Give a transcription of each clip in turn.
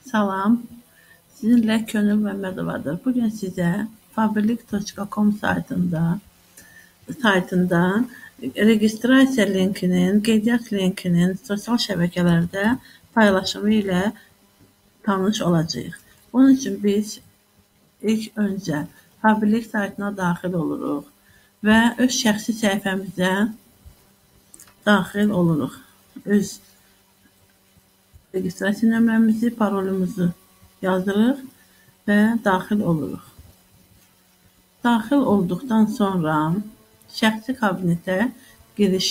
Salam, sizinlə Könül Məmmədovadır. Bugün sizə fabrilik.com saytından registrasiya linkinin, qeydiyyat linkinin sosial şəbəkələrdə paylaşımı ilə tanış olacağıq. Bunun üçün biz ilk öncə fabrilik saytına daxil oluruq və öz şəxsi səhifəmizə daxil oluruq. Öz registrasiya nömrəmizi, parolumuzu yazırıq və daxil oluruq. Daxil olduqdan sonra şəxsi kabinetə giriş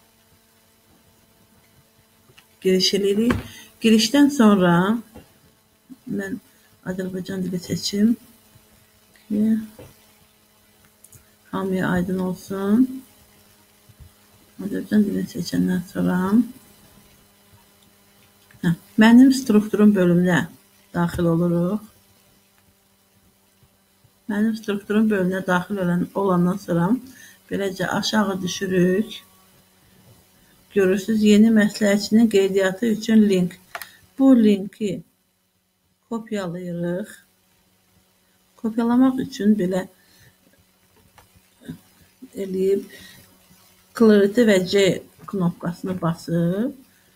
edirik. Girişdən sonra mən Azərbaycan dili seçim ki, hamıya aydın olsun. Azərbaycan dilini seçəndən sonra mənim strukturum bölümünə daxil oluruq. Mənim strukturum bölümünə daxil olandan sonra beləcə aşağı düşürük. Görürsünüz, yeni məsləhətçinin qeydiyyatı üçün link. Bu linki kopyalayırıq. Kopyalamaq üçün belə eləyib Ctrl və C knopkasını basıb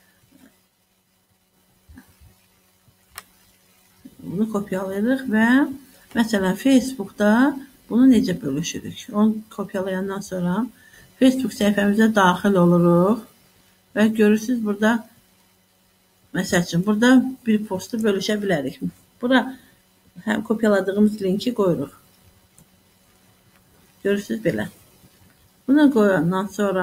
bunu kopyalayırıq və məsələn Facebookda bunu necə bölüşürük? Onu kopyalayandan sonra Facebook səhifəmizə daxil oluruq və görürsünüz burada məsəl üçün burada bir postu bölüşə bilərik. Bura həm kopyaladığımız linki qoyuruq. Görürsünüz belə. Bunu qoyandan sonra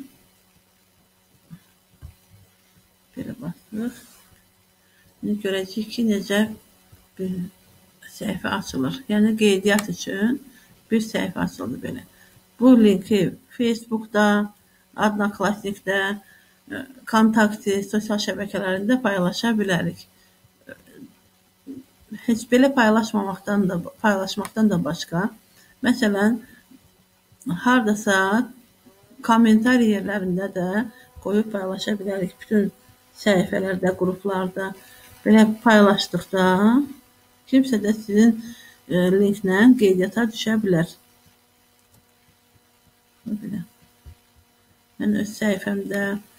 belə basırıq. İndi görəcəyik ki, necə bir səhifə açılır. Yəni qeydiyyat üçün bir səhifə açıldı belə. Bu linki Facebookda, Odnoklassnikdə, Kontakti, sosial şəbəkələrində paylaşa bilərik. Heç belə paylaşmaqdan da başqa, məsələn, hardasa kommentari yerlərində də qoyub paylaşa bilərik. Bütün səhifələrdə, qruplarda belə paylaşdıqda kimsə də sizin linklə qeydiyyata düşə bilər. Mən öz səhifəmdə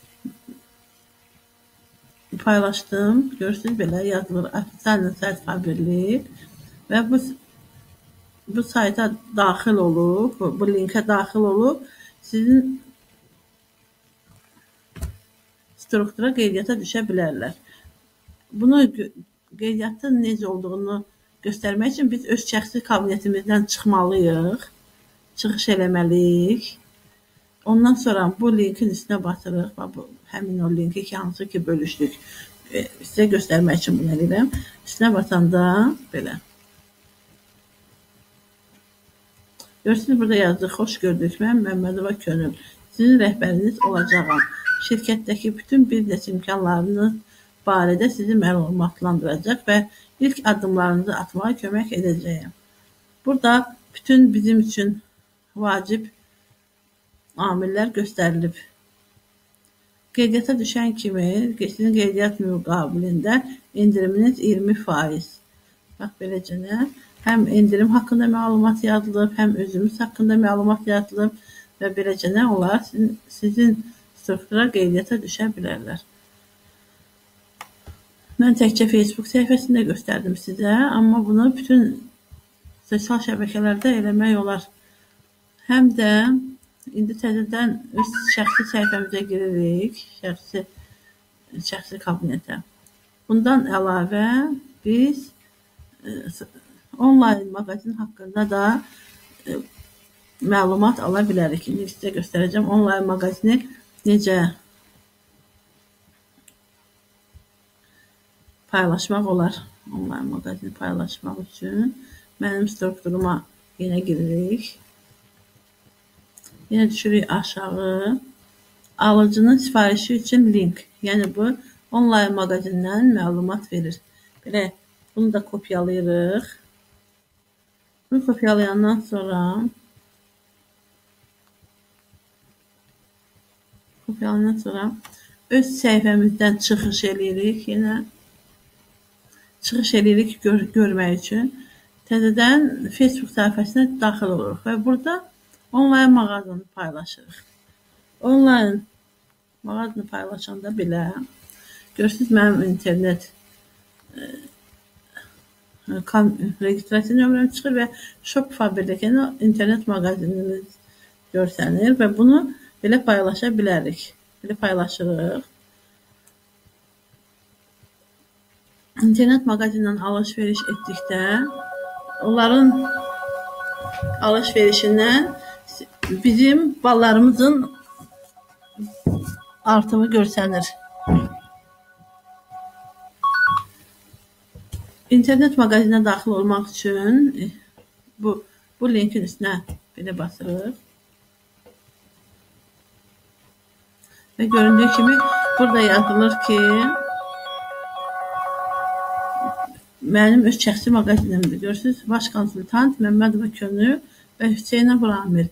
paylaşdım. Görürsünüz, belə yazılır. Oficialный sayt fabrilik və bu sayta daxil olub, bu linkə daxil olub, sizin struktura qeydiyyata düşə bilərlər. Bunu qeydiyyatın necə olduğunu göstərmək üçün biz öz şəxsi kabinetimizdən çıxmalıyıq, çıxış eləməliyik. Ondan sonra bu linkin üstünə basırıq. Həmin o linki ki, hansı ki bölüşdük. Sizə göstərmək üçün bunu edirəm. Üstünə basanda belə. Görürsünüz, burada yazdı. Xoş gördük, mən Məmmədova Könül. Sizin rəhbəriniz olacağam. Şirkətdəki bütün biznes imkanlarınız barədə sizi məlumatlandıracaq və ilk addımlarınızı atmağa kömək edəcəyəm. Burada bütün bizim üçün vacib amillər göstərilib. Qeydiyyata düşən kimi sizin qeydiyyat müqabilində indiriminiz 20%. Bax, beləcə həm indirim haqqında məlumat yazılıb, həm özümüz haqqında məlumat yazılıb və beləcə onlar sizin struktura qeydiyyata düşə bilərlər. Mən təkcə Facebook səhifəsində göstərdim sizə, amma bunu bütün sosial şəbəkələrdə eləmək olar. Həm də indi təzədən öz şəxsi səhifəmizə giririk, şəxsi kabinetə. Bundan əlavə biz onlayn mağazin haqqında da məlumat ala bilərik. İndi sizə göstərəcəm onlayn mağazini necə paylaşmaq olar. Onlayn mağazini paylaşmaq üçün mənim strukturuma yenə giririk. Yenə düşürük aşağı. Alıcının sifarişi üçün link. Yəni bu onlayn mağazindən məlumat verir. Belə bunu da kopyalayırıq. Bunu kopyalayandan sonra öz səhifəmizdən çıxış edirik. Yenə çıxış edirik görmək üçün. Təzədən Facebook səhifəsinə daxil oluruq və burada onlayn mağazanı paylaşırıq. Onlayn mağazanı paylaşanda belə görürsünüz mənim internet registrasiya nömrəm çıxır və Shopify birlikdə internet mağazinimiz görsənir və bunu belə paylaşa bilərik. Belə paylaşırıq. İnternet mağazindən alış-veriş etdikdə onların alış-verişindən bizim ballarımızın artımı görsənir. İnternet mağazinə daxil olmaq üçün bu linkin üstünə belə basırıq. Və göründüyü kimi burada yazılır ki, mənim öz şəxsi mağazinimdir. Görürsünüz, baş konsultant Məmmədova Könül və Hüseynov Ramil.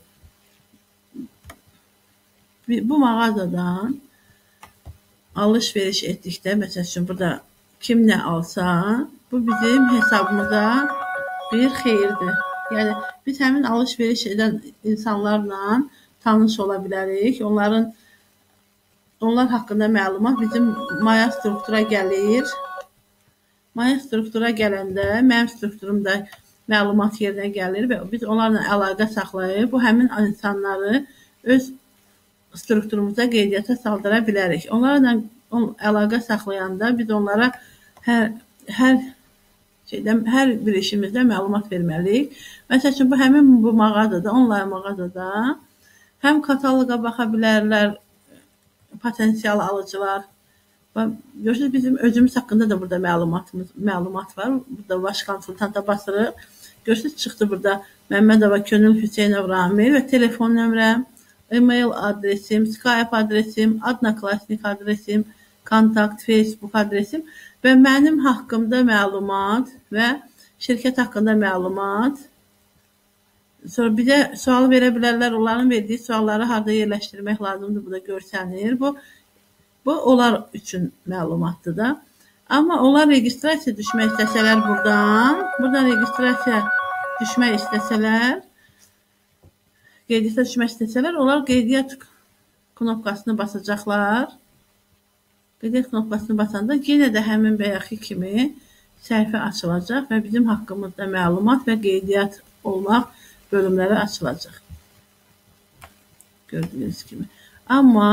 Bu mağazadan alış-veriş etdikdə, məsəl üçün burada kim nə alsa, bu bizim hesabımıza bir xeyirdir. Yəni, biz həmin alış-veriş edən insanlarla tanış ola bilərik. Onlar haqqında məlumat bizim Maya struktura gəlir. Maya struktura gələndə mənim strukturumda məlumat yerinə gəlir və biz onlarla əlaqə saxlayıb bu həmin insanları öz strukturumuza qeydiyyata saldıra bilərik. Onlarla əlaqə saxlayanda biz onlara hər bir işimizdə məlumat verməliyik. Məsəl üçün həmin bu mağazada, onlayn mağazada həm kataloqa baxa bilərlər potensial alıcılar. Görürsünüz, bizim özümüz haqqında da burada məlumat var. Burada baş konsultanta basırıq. Görürsünüz, çıxdı burada Məmmədova Könül, Hüseynov Ramil və telefon nömrəm, e-mail adresim, Skype adresim, Adnaklasnik adresim, kontakt, Facebook adresim və mənim haqqımda məlumat və şirkət haqqında məlumat. Sonra bizə sual verə bilərlər, onların verdiyi sualları harada yerləşdirmək lazımdır, bu da görsənir. Bu onlar üçün məlumatdır da. Amma onlar registrasiya düşmək istəsələr buradan registrasiya düşmək istəsələr, qeydiyyata düşmək istəsələr, onlar qeydiyyat knopkasını basacaqlar. Qeydiyyat knopkasını basanda yenə də həmin bayaqki kimi səhifə açılacaq və bizim haqqımızda məlumat və qeydiyyat olmaq bölümləri açılacaq. Gördüyünüz kimi. Amma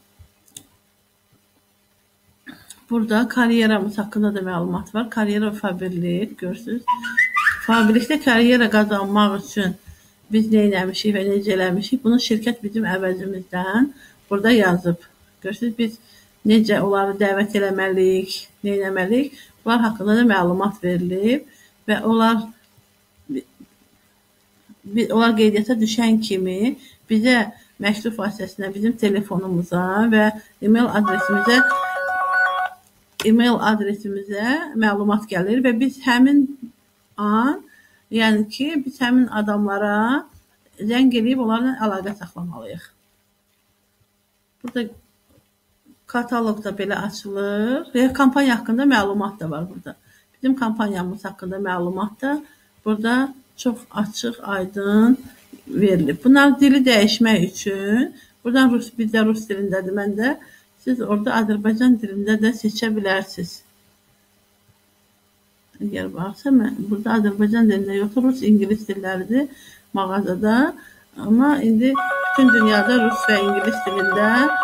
burada karyeramız haqqında da məlumat var. Karyera Faberlik, görürsünüz. Faberlikdə karyera qazanmaq üçün biz nə eləmişik və necə eləmişik, bunu şirkət bizim əvəzimizdən burada yazıb. Görürsünüz, biz necə onları dəvət eləməliyik, nə eləməliyik, bunlar haqqında da məlumat verilib və onlar qeydiyyata düşən kimi bizə məktub vasitəsilə bizim telefonumuza və e-mail adresimizə məlumat gəlir və biz həmin an, yəni ki, biz həmin adamlara zəng edib onlarla əlaqə saxlamalıyıq. Burada kataloqda belə açılır və kampaniya haqqında məlumat da var burada. Bizim kampaniyamız haqqında məlumat da burada çox açıq, aydın verilib. Bunlar dili dəyişmək üçün, buradan bizdə rus dilindədir, məndə siz orada Azərbaycan dilində də seçə bilərsiniz. Əgər varsa, burada Azərbaycan dilində yoxdur, rus, ingilis dilləridir mağazada. Amma indi bütün dünyada rus və ingilis dilində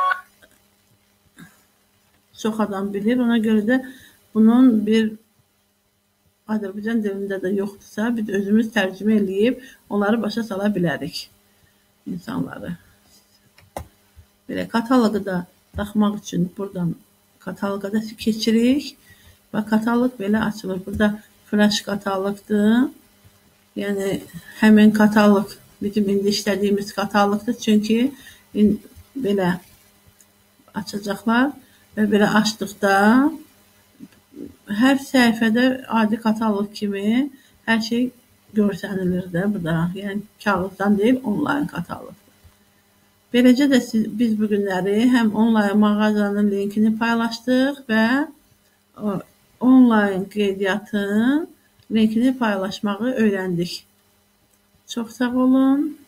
çox adam bilir. Ona görə də bunun bir Azərbaycan dilində də yoxdursa, biz özümüz tərcümə eləyib onları başa sala bilərik insanları. Belə kataloqu da baxmaq üçün buradan kataloqa da keçirik və kataloq belə açılır. Burada flash kataloqdur. Yəni həmin kataloq bizim indi işlədiyimiz kataloqdur. Çünki belə açacaqlar və belə açdıqda hər səhifədə adi kataloq kimi hər şey görsənilir də burada. Yəni kağızdan deyil, onlayn kataloq. Beləcə də biz bu günləri həm onlayn mağazanın linkini paylaşdıq və onlayn qeydiyyatın linkini paylaşmağı öyrəndik. Çox sağ olun.